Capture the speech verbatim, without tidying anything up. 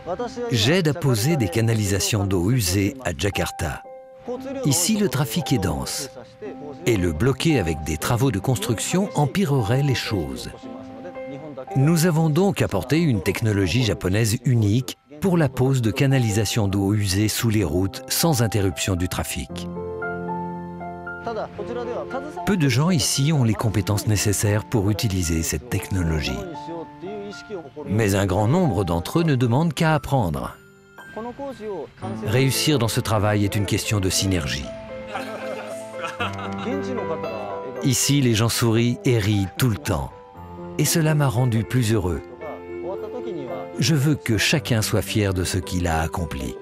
J'aide à poser des canalisations d'eau usée à Jakarta. Ici, le trafic est dense. Et le bloquer avec des travaux de construction empirerait les choses. Nous avons donc apporté une technologie japonaise unique pour la pose de canalisations d'eau usée sous les routes sans interruption du trafic. Peu de gens ici ont les compétences nécessaires pour utiliser cette technologie. Mais un grand nombre d'entre eux ne demandent qu'à apprendre. Réussir dans ce travail est une question de synergie. Ici, les gens sourient et rient tout le temps. Et cela m'a rendu plus heureux. Je veux que chacun soit fier de ce qu'il a accompli.